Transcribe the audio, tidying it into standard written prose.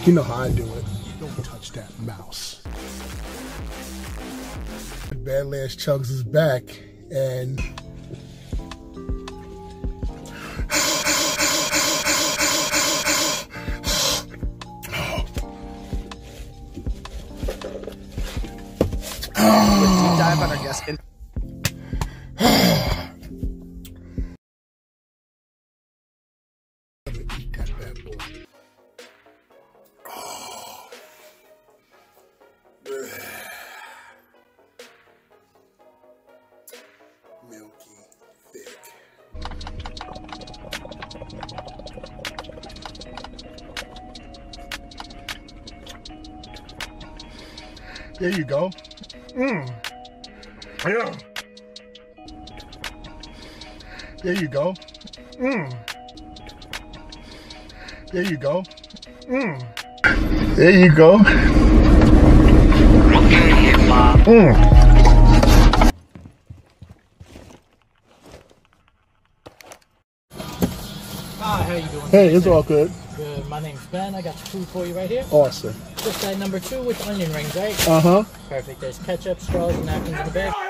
You know how I do it. Don't touch that mouse. Badlands Chugs is back, and deep dive on our guest. Eat that bad boy. Milky, thick. There you go. Yeah. There you go. There you go. There you go. Hi, how you doing? Hey, it's all good. Good. My name's Ben. I got your food for you right here. Awesome. Just that number 2 with onion rings, right? Uh-huh. Perfect. There's ketchup, straws, and napkins in the bag.